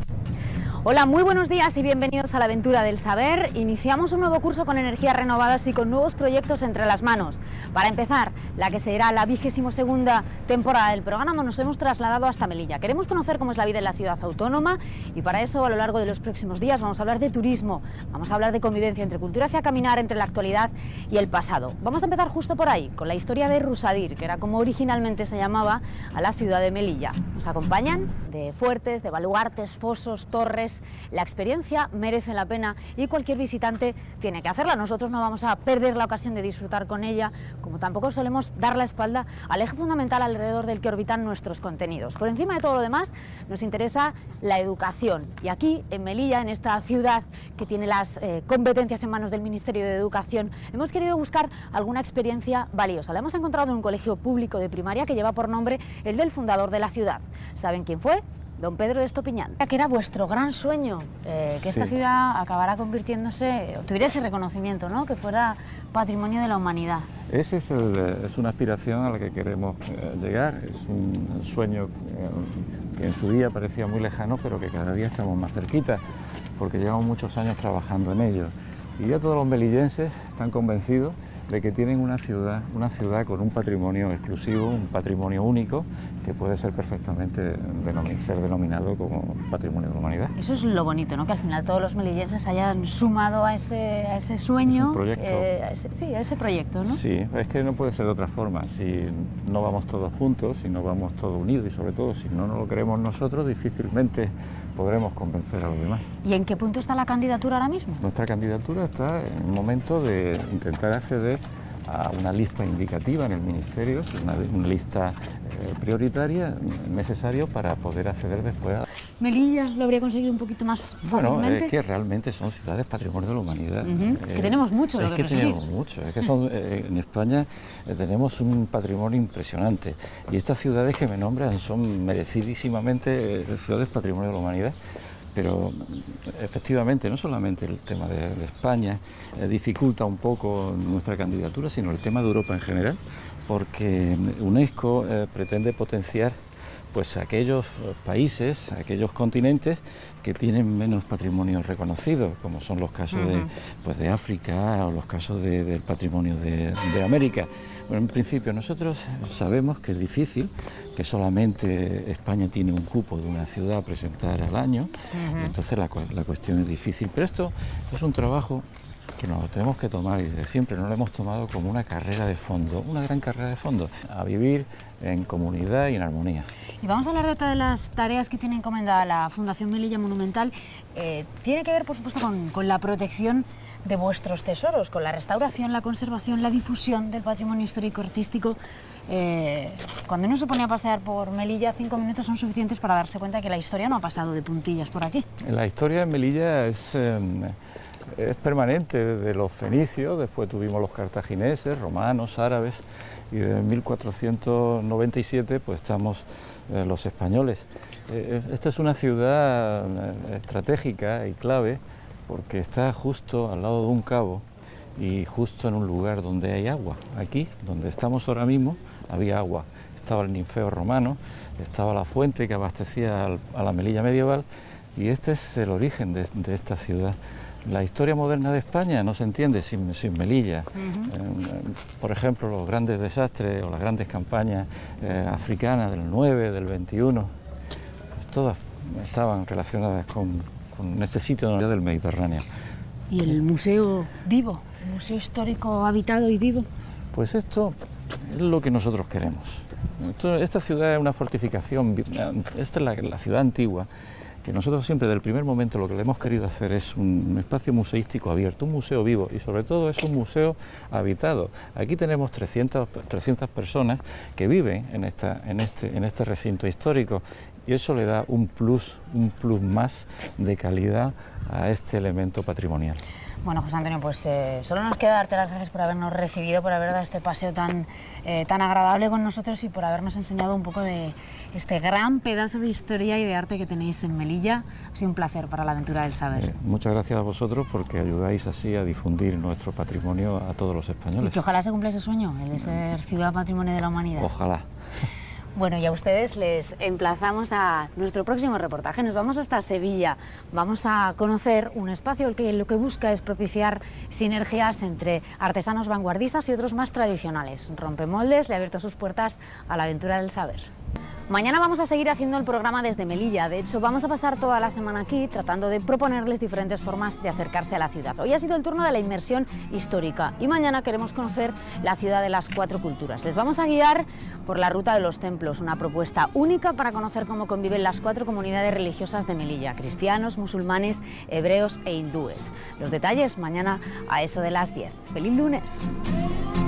Hola, muy buenos días y bienvenidos a la aventura del saber. Iniciamos un nuevo curso con energías renovadas y con nuevos proyectos entre las manos. Para empezar, la que será la 22ª temporada del programa, nos hemos trasladado hasta Melilla. Queremos conocer cómo es la vida en la ciudad autónoma y para eso, a lo largo de los próximos días, vamos a hablar de turismo, vamos a hablar de convivencia entre cultura hacia caminar entre la actualidad y el pasado. Vamos a empezar justo por ahí, con la historia de Rusadir, que era como originalmente se llamaba a la ciudad de Melilla. ¿Nos acompañan? De fuertes, de baluartes, fosos, torres. La experiencia merece la pena y cualquier visitante tiene que hacerla. Nosotros no vamos a perder la ocasión de disfrutar con ella, como tampoco solemos dar la espalda al eje fundamental alrededor del que orbitan nuestros contenidos. Por encima de todo lo demás, nos interesa la educación. Y aquí, en Melilla, en esta ciudad que tiene las competencias en manos del Ministerio de Educación, hemos querido buscar alguna experiencia valiosa. La hemos encontrado en un colegio público de primaria que lleva por nombre el del fundador de la ciudad. ¿Saben quién fue? Don Pedro de Estopiñán. Que era vuestro gran sueño, que esta ciudad acabara convirtiéndose, tuviera ese reconocimiento, ¿no? Que fuera patrimonio de la humanidad. Ese es una aspiración a la que queremos llegar, es un sueño que en su día parecía muy lejano, pero que cada día estamos más cerquita, porque llevamos muchos años trabajando en ello. Y ya todos los melillenses están convencidos de que tienen una ciudad con un patrimonio exclusivo, un patrimonio único, que puede ser perfectamente ser denominado como patrimonio de la humanidad. Eso es lo bonito, ¿no? Que al final todos los melillenses hayan sumado a ese sueño, es un proyecto. A ese proyecto, ¿no? Sí, es que no puede ser de otra forma. Si no vamos todos juntos, si no vamos todos unidos y sobre todo si no nos lo creemos nosotros, difícilmente podremos convencer a los demás. ¿Y en qué punto está la candidatura ahora mismo? Nuestra candidatura está en el momento de intentar acceder a una lista indicativa en el Ministerio, es una lista prioritaria necesaria para poder acceder después a... ¿Melilla lo habría conseguido un poquito más fácilmente? Bueno, es que realmente son ciudades patrimonio de la humanidad. Que tenemos mucho lo que presumir. Tenemos mucho, es que en España tenemos un patrimonio impresionante y estas ciudades que me nombran son merecidísimamente ciudades patrimonio de la humanidad. Pero efectivamente, no solamente el tema de España dificulta un poco nuestra candidatura, sino el tema de Europa en general, porque UNESCO pretende potenciar pues aquellos países, aquellos continentes que tienen menos patrimonio reconocido, como son los casos de África o los casos del patrimonio de América. Bueno, en principio nosotros sabemos que es difícil, que solamente España tiene un cupo de una ciudad a presentar al año, entonces la cuestión es difícil, pero esto es un trabajo que nos lo tenemos que tomar y de siempre no lo hemos tomado como una carrera de fondo, una gran carrera de fondo, a vivir en comunidad y en armonía. Y vamos a hablar de otra de las tareas que tiene encomendada la Fundación Melilla Monumental. Tiene que ver, por supuesto, con la protección de vuestros tesoros, con la restauración, la conservación, la difusión del patrimonio histórico-artístico. Cuando uno se pone a pasear por Melilla, 5 minutos son suficientes para darse cuenta que la historia no ha pasado de puntillas por aquí. La historia de Melilla es permanente desde los fenicios, después tuvimos los cartagineses, romanos, árabes y desde 1497 pues estamos los españoles. Esta es una ciudad estratégica y clave porque está justo al lado de un cabo y justo en un lugar donde hay agua. Aquí, donde estamos ahora mismo, había agua. Estaba el ninfeo romano, estaba la fuente que abastecía a la Melilla medieval y este es el origen de esta ciudad. La historia moderna de España no se entiende sin Melilla. Por ejemplo, los grandes desastres o las grandes campañas africanas del 9, del 21, pues todas estaban relacionadas con este sitio del Mediterráneo. ¿Y el museo vivo, el museo histórico habitado y vivo? Pues esto es lo que nosotros queremos. Esta ciudad es una fortificación, esta es la ciudad antigua, que nosotros siempre, desde el primer momento, lo que le hemos querido hacer es un espacio museístico abierto, un museo vivo y sobre todo es un museo habitado. Aquí tenemos 300 personas que viven en este recinto histórico y eso le da un plus más de calidad a este elemento patrimonial. Bueno, José Antonio, pues solo nos queda darte las gracias por habernos recibido, por haber dado este paseo tan agradable con nosotros y por habernos enseñado un poco de este gran pedazo de historia y de arte que tenéis en Melilla. Ha sido un placer para la aventura del saber. Muchas gracias a vosotros porque ayudáis así a difundir nuestro patrimonio a todos los españoles. Y que ojalá se cumpla ese sueño, el de ser ciudad patrimonio de la humanidad. Ojalá. Bueno, y a ustedes les emplazamos a nuestro próximo reportaje. Nos vamos hasta Sevilla. Vamos a conocer un espacio que lo que busca es propiciar sinergias entre artesanos vanguardistas y otros más tradicionales. Rompemoldes le ha abierto sus puertas a la aventura del saber. Mañana vamos a seguir haciendo el programa desde Melilla. De hecho, vamos a pasar toda la semana aquí tratando de proponerles diferentes formas de acercarse a la ciudad. Hoy ha sido el turno de la inmersión histórica y mañana queremos conocer la ciudad de las 4 culturas. Les vamos a guiar por la ruta de los templos, una propuesta única para conocer cómo conviven las 4 comunidades religiosas de Melilla: cristianos, musulmanes, hebreos e hindúes. Los detalles mañana a eso de las 10. ¡Feliz lunes!